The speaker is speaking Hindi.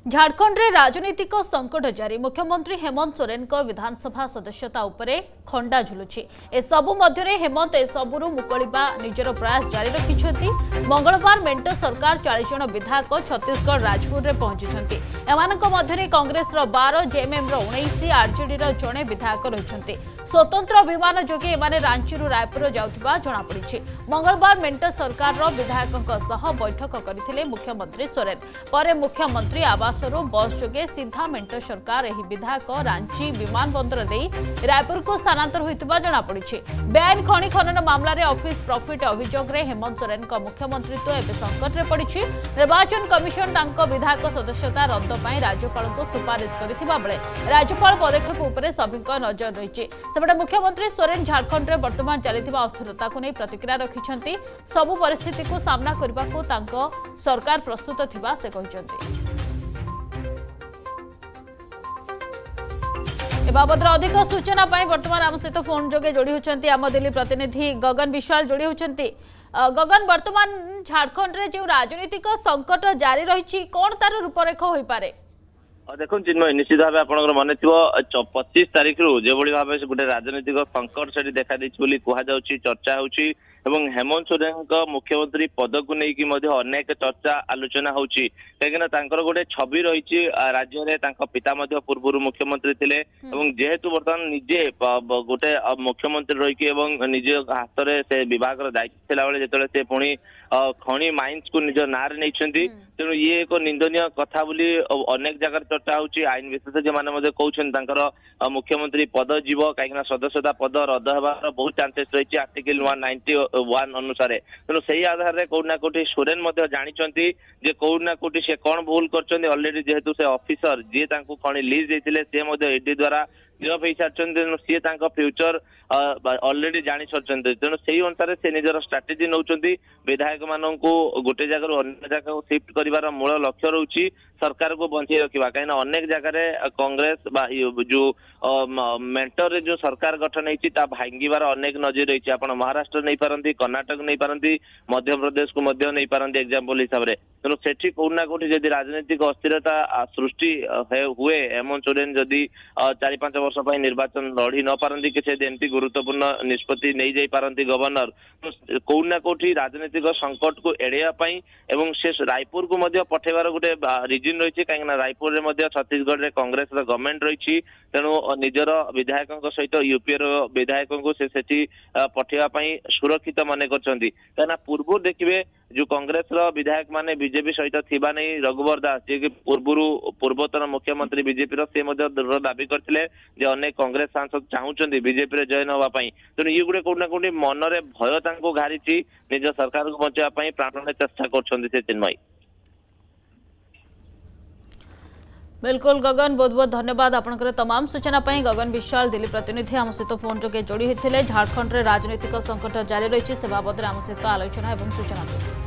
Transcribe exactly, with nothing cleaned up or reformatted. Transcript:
झारखंड रे राजनीतिक संकट जारी मुख्यमंत्री हेमंत सोरेन को विधानसभा सदस्यता उपरे खंडा झुलुछि। ए सबु मध्यरे हेमंत ए सबुरु मुकलिबा निजर प्रयास जारी रखिछथि। मंगलवार मेंट सरकार चालीस जन विधायक छत्तीसगढ़ राजपुर रे पहुंचिछथि। एमानक मध्यरे कांग्रेस रो बारह जेएमएम रो उन्नीस आरजेडी रो जणे विधायक रहिछथि। स्वतंत्र विमान जोगे एमाने रांची रु रायपुर जाउथिबा जणा पड़िछि। मंगलवार मेंट सरकार रो विधायकक सह बैठक करथिले मुख्यमंत्री सोरेन। परे मुख्यमंत्री आवास बस जोगे सीधा मेंट सरकार एही विधायक रांची विमानबंदर दे रायपुर को स्थानांतर होइतबा जणा पड़िछि। बेआईन खनि खनन मामला रे ऑफिस प्रॉफिट अभियोग रे हेमंत सोरेन का मुख्यमंत्रीत्व एबे संकट रे पड़िछि। निर्वाचन कमिशन तांको विधायक सदस्यता रद्द पई राज्यपाल को सुपारिश करथिबा बेले राज्यपाल पदक्षेप उपरे सभिक नजर रहिछि। सेबडे मुख्यमंत्री सोरेन झारखंड रे वर्तमान चलिथिबा अस्थिरता को नै प्रतिक्रिया रखिछन्ति। सबु परिस्थिति को सामना करबा को तांको सरकार प्रस्तुत थिबा से कहिछन्ति। ए बाबद अधिक सूचना पाई वर्तमान आम सहित फोन जोगे जोड़ी होचंती आम दिल्ली प्रतिनिधि गगन विश्वाल जोड़ी होचंती। गगन, वर्तमान झारखंड रे जो राजनीतिक संकट जारी रही कौन तार रूपरेख होई पारे? देखो चिन्मय, निश्चित भाव आप मन थो पच्चीस तारीख रु जो भाव गोटे राजनीतिक संकट से देखा देछि कहु चर्चा होची एवं हेमंत सोरेन मुख्यमंत्री पद को लेकिन अनेक चर्चा आलोचना होची कहीं गोटे छवि रही राज्य में पिता पूर्व मुख्यमंत्री थे जेहेतु बर्तमान निजे गोटे मुख्यमंत्री रही निज हाथ में से विभाग दायित्व थी बेले से पुणी खनि माइंस को निज ना नहीं तेणु ये एक निंदनीय कथा बोली अनेक जगह चर्चा होची। आईन विशेषज्ञ मैंने कहते मुख्यमंत्री पद जीव कहीं सदस्यता पद रद्द होवार बहुत चांसेस रही आर्टिकल वन नाइंटी वन अनुसार तेणु से आधार में कौटना कौटी सोरेन जानी जे कौटना कौटी से कौन भूल कर अलरेडी जेहेतु से ऑफिसर जी खनि लीज देते सी ईडी द्वारा गिरफ हो सारी तेणु सी फ्यूचर अलरेडी जानी सारी तेणु से अनुसार से निजर स्ट्राटेजी नौ विधायक मान गोटे जगह अन्य जगह शिफ्ट कर मूल लक्ष्य रोचे सरकार को बंचाई रखा कहीं अनेक जगह कांग्रेस जो मेंटर जो सरकार गठन होती भांगार अनेक नजर रही आप महाराष्ट्र नहीं पारती, कर्णाटक नहीं पारती, मध्य प्रदेश को नहीं पारती एग्जांपल हिसाब से तेणु से कौटना कौटी जदि राजनीतिक अस्थिरता सृष्टि हुए हेमंत सोरेन जदि चार पांच वर्ष पर निर्वाचन लड़ी न पारती किसी एमती गुरुत्वपूर्ण निष्पत्ति नहीं जाई पारती गवर्नर कौटना कौटी राजनीतिक संकट को एड़ाई एवं से रायपुर को पठेबार गोटे रिजन रही कहीं रायपुर में छत्तीसगढ़ में कांग्रेस गवर्नमेंट रही तेणु निजर विधायक सहित यूपी विधायक को से पठेवाई सुरक्षित मन कर पूर्व देखिए जो कांग्रेस विधायक माने बीजेपी सहित थिबा नहीं रघुवर दास जी पूर्व पूर्वतन मुख्यमंत्री बीजेपी से दृढ़ दाबी करते अनेक कांग्रेस सांसद चाहूँ बीजेपी जॉइन होगापी तेणु ये गोटे कौटना कौटी मनरे भय घारी निज सरकार को बचाई प्राण चेष्टा कर चिन्मयी। बिल्कुल गगन, बहुत बहुत धन्यवाद आपनकर तमाम सूचना पाई। गगन विश्वाल दिल्ली प्रतिनिधि आम सहित फोन जोगे जोड़ी होते झारखंड रे राजनीतिक संकट जारी रही से बाबद आम सहित आलोचना और सूचना।